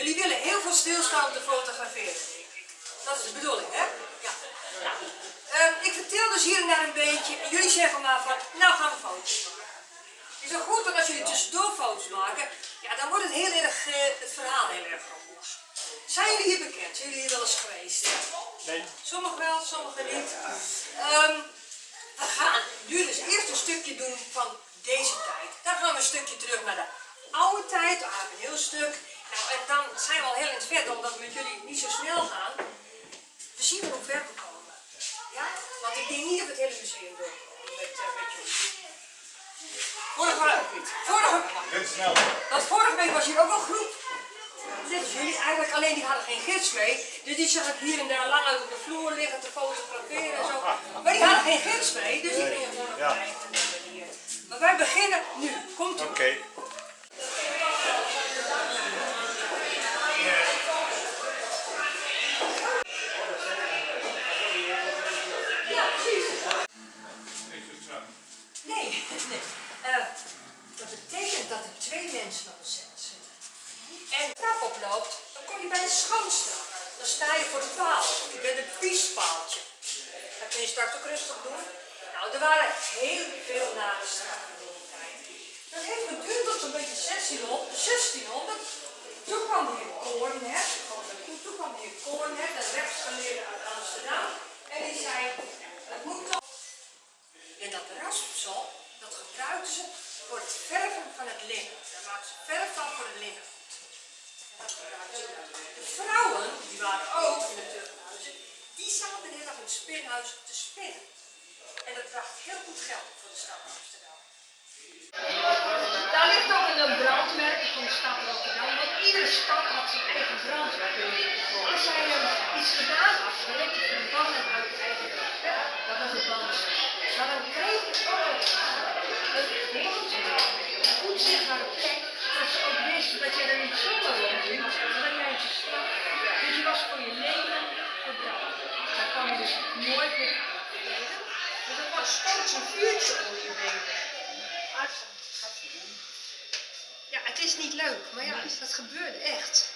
Jullie willen heel veel stilstaan om te fotograferen. Dat is de bedoeling, hè? Ja. Ik vertel dus hier en daar een beetje en jullie zeggen maar van, nou gaan we foto's maken. Het is ook goed dat als jullie tussendoor foto's maken, ja, dan wordt het heel erg, het verhaal heel erg groot. Zijn jullie hier bekend? Zijn jullie hier wel eens geweest? Nee. Sommigen wel, sommigen niet. We gaan nu dus eerst een stukje doen van deze tijd. Dan gaan we een stukje terug naar de oude tijd, eigenlijk een heel stuk. Nou, en dan zijn we al heel in het verder, omdat we met jullie niet zo snel gaan. We zien wel hoe ver we komen. Ja? Want ik denk niet dat we het hele museum doorkomen met jullie. Vorige week was hier ook een groep. Net als jullie eigenlijk, alleen die hadden geen gids mee. Dus die zag ik hier en daar lang uit op de vloer liggen te fotograferen en zo. Maar die hadden geen gids mee, dus die gingen gewoon nog blijven nemen hier. Maar wij beginnen nu. Komt u. Oké. Ja, precies. Nee. Dat betekent dat er twee mensen op een cel zitten. En de trap oploopt, dan kom je bij een schoonstrap. Dan sta je voor de paal. Je bent een viespaaltje. Dat kun je straks ook rustig doen. Nou, er waren heel veel nare straffen in die tijd. Dat heeft geduurd tot zo'n beetje 1600. Toen kwam de heer Koornher. Toen kwam de heer Koornher, een rechtsgeleerde uit Amsterdam. En die zei, het moet toch. En dat raspsel, dat gebruikten ze voor het verven van het linnen. Daar maakten ze verf van voor het linnen. De vrouwen, die waren ook in de turfhuizen, die zaten heel erg in het spinhuis te spinnen. En dat bracht heel goed geld voor de stad Amsterdam. Daar ligt ook een brandmerk van de stad Rotterdam, want iedere stad had zijn eigen brandmerk. Als zij iets gedaan had, dan werd je verbannen uit je eigen stad. Dat was het band. Maar dan kreeg je ook een goed zichtbare plek, dat ze ook wisten dat je er niet zomaar rondliep, maar dat jij het straf. Dus je was voor je leven verbrand. Daar kwam je dus nooit meer uit. Dus er was steeds een vuurtje om je benen. Ja, het is niet leuk, maar ja, dat gebeurde echt.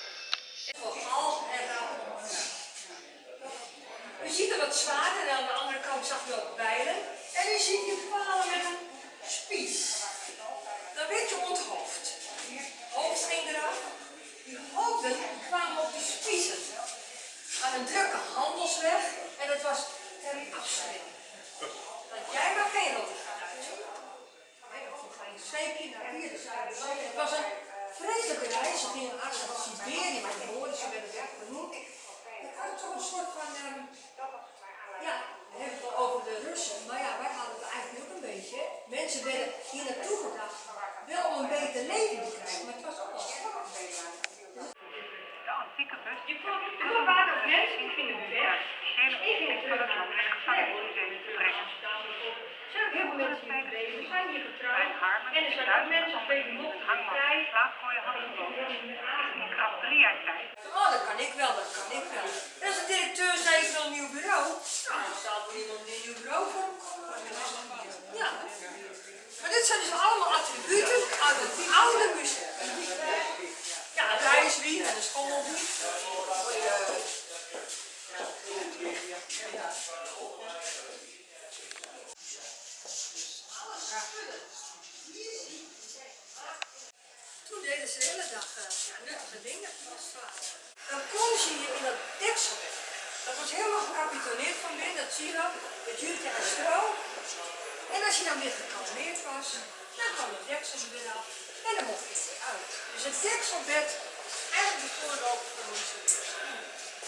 U ziet er wat zwaarder en aan de andere kant zag u ook bijlen. En u ziet hier palen met een spies. Dan werd je onthoofd. Hoofd ging eraf. Die hoofden kwamen op die spiezen. Aan een drukke handelsweg. En dat was ter afschrikking. Want jij mag geen Rotterdam uit. Een zweepje naar hier. Het was een vreselijke reis. Ze gingen naar Siberië met de woorden. Ze werden echt genoemd. Het was toch een soort van. Ja, we hebben het wel over de Russen, maar ja, wij hadden het eigenlijk ook een beetje. Mensen werden hier naartoe gebracht, wel om een beter leven te krijgen, maar het was ook wel spannend. De antieke bus. Er waren ook mensen die gingen weg. Ik ging terug naar het gevangenismuseum te brengen. Er zijn ook heel veel mensen die gebleven, die zijn hier getrouwd. En er zijn ook mensen gebleven nog Het hangmat in slaap voor je hand gebogen. Ik had 3 jaar tijd. Oh, dat kan ik wel, dat kan ik wel. En als de directeur zei, ik wil een nieuw bureau. Nou, dan staat er iemand een nieuw bureau voor hem komen. Ja. Maar dit zijn dus allemaal attributen uit het oude museum. Ja, een reiswiet en een schommelwiet. Toen deden ze de hele dag nuttige dingen. Dan konden ze hier in dat deksel. Dat was helemaal gecapitoneerd van binnen, dat zie je dan. Het duurde aan stro. En als je dan weer gekalmeerd was, dan kwam het deksel er weer af. En dan mocht je het weer uit. Dus het dekselbed is eigenlijk de voorloper van onze museum.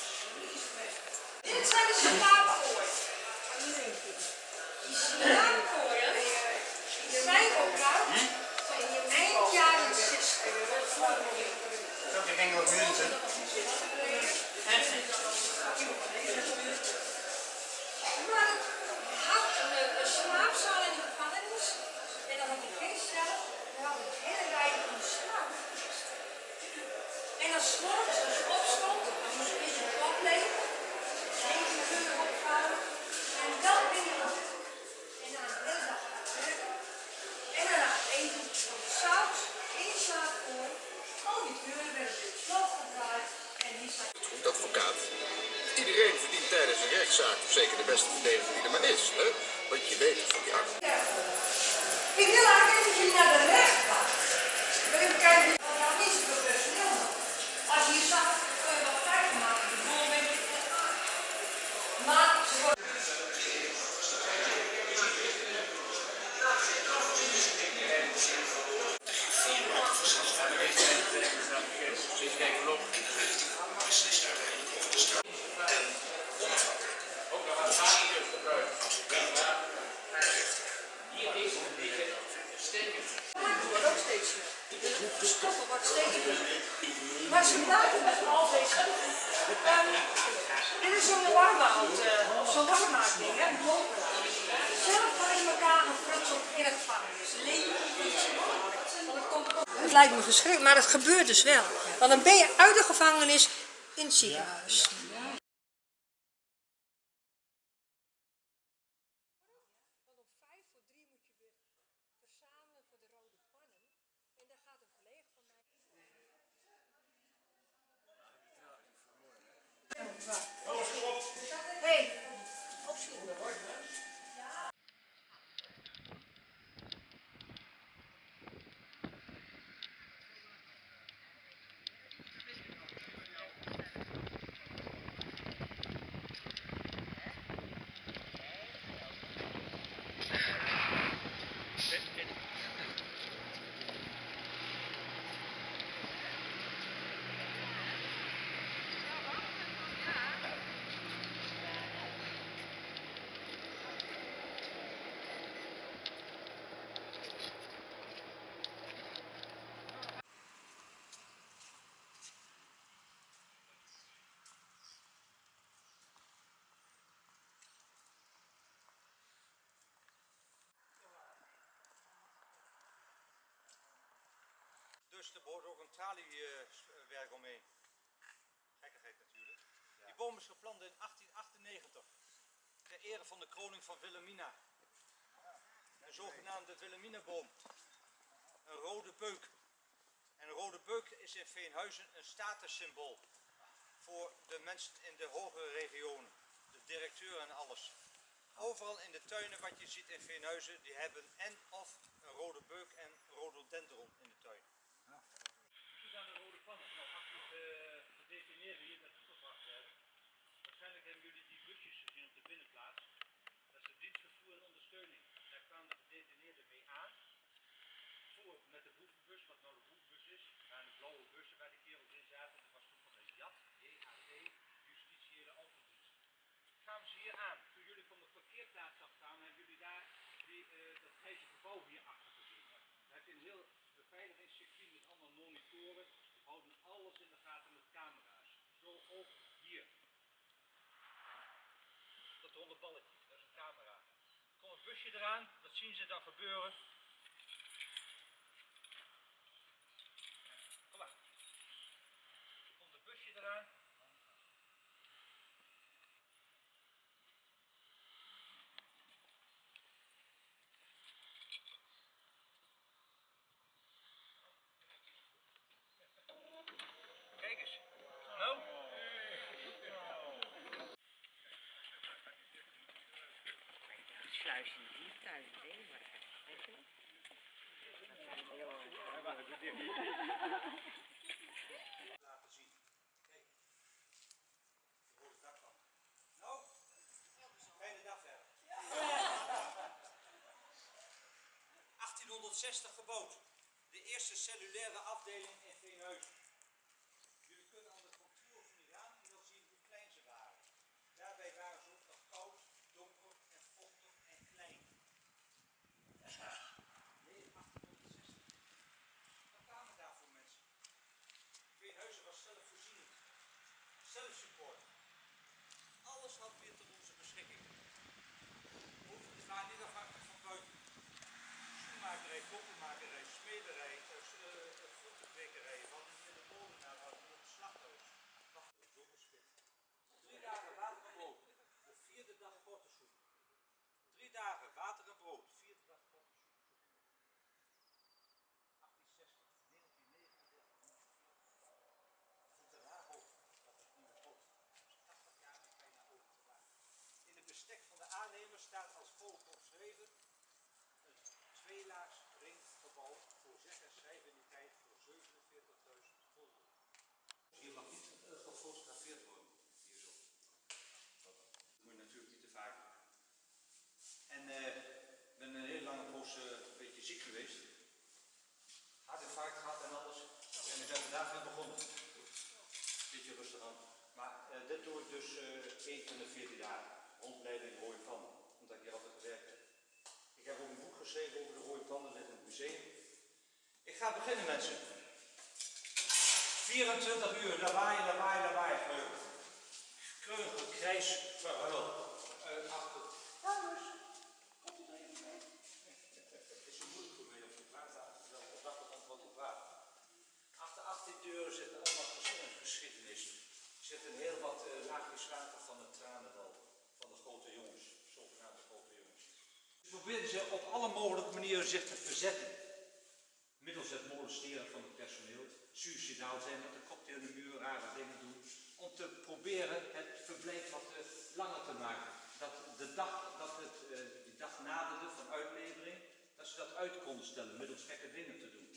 Dit zijn de slaapkooien. Die slaapkooien zijn gebruikt in eind jaren 60. Welke ging wat mensen? Maar het had een slaapzaal in de gevangenis. En dan had je geen cel. Dan had je een hele rij van de slaap. En als s morgens als je opstond, dan moest je eerst je klap leggen. 9 uur opvouwen. En dan ben je op. En dan de hele dag aan het werken. En daarna het eten van de s'avonds in je slaapkoor. Al die deuren werden op slot gedraaid. rechtszaak zeker de beste verdediger die er maar is. Hè? Want je weet van ja. Ik wil eigenlijk even naar de rechtbank. Ik wil even kijken wat nou is voor personeel. Als je hier zag, kun je wat tijd maken. De boel een beetje aan. Maar ze worden... De stoffen wordt steeds meer. Maar ze blijven met al deze. Dit is zo'n warmaak-ding, hè? Zelf gaan in elkaar gefrutseld in het gevangenis. Het lijkt me verschrikkelijk, maar het gebeurt dus wel. Want dan ben je uit de gevangenis in het ziekenhuis. Hey, opschieten. Dus er behoort ook een traliewerk omheen. Gekkigheid natuurlijk. Die boom is geplant in 1898. Ter ere van de kroning van Wilhelmina. Een zogenaamde Wilhelminaboom. Een rode beuk. En een rode beuk is in Veenhuizen een statussymbool. Voor de mensen in de hogere regionen. De directeur en alles. Overal in de tuinen wat je ziet in Veenhuizen, die hebben en of een rode beuk en rhododendron in de tuin. Aan de rode pannen, nou actief gedetineerden hier naartoe gebracht werden. Waarschijnlijk hebben jullie die busjes gezien op de binnenplaats. Dat is de dienstvervoer en ondersteuning. Daar kwamen de gedetineerden mee aan. Voor met de boevenbus, wat nou de boevenbus is. En de blauwe bussen waar de kerels in zaten. Dat was toen van de JAT, JAT, Justitiële Autodienst. Kwamen ze hier aan. Toen jullie van de parkeerplaats afkwamen, hebben jullie daar dat grijze gebouw hier achter gezien. Daar heb je een heel beveiligingscircuit met allemaal monitoren. Die houden alles in de gaten met camera's. Zo ook hier. Dat ronde balletje, dat is een camera. Er komt een busje eraan, dat zien ze dan gebeuren. Kom maar. Er komt een busje eraan. Kijk eens. Nou? Sluis in die tuin, hè? Laten zien. Kijk. De rode dakpan. Nou? Fijne dag verder. 1860 gebouwd. De eerste cellulaire afdeling in Veenhuizen. Jullie kunnen aan de contour van die raam wel zien hoe klein ze waren. Daarbij waren ze ook nog koud, donker en vochtig en klein. Nee, 1860. Wat kwamen daar voor mensen? Veenhuizen was zelfvoorzienend. Zelfsupport. Alles had weer tot onze beschikking. Het waren niet afhankelijk van buiten. Schoenmakerij, koppenmakerij, smederij, fruitkwekerij, van vandaag weer begonnen. Beetje rustig aan. Maar dit doe ik dus 1 keer in de 14 jaar. Rondleiden in rode panden. Omdat ik hier altijd gewerkt heb. Ik heb ook een boek geschreven over de rode panden in het museum. Ik ga beginnen mensen. 24 uur, lawaai, lawaai, lawaai. Keurige krijs verhuil. Achter. Dames, komt u er even mee? Het is zo moeilijk voor mij om te praten. Op dat moment wat te praten. Achter die deuren zit allemaal geschiedenis. Er zitten heel wat laagjes water van het tranendal. Van de grote jongens. Zogenaamde grote jongens. Ze proberen ze op alle mogelijke manieren zich te verzetten. Middels het molesteren van het personeel. Suicidaal zijn met de cocktail in de muur, rare dingen doen. Om te proberen het verblijf wat langer te maken. Dat de dag naderde van uitlevering, dat ze dat uit konden stellen middels gekke dingen te doen.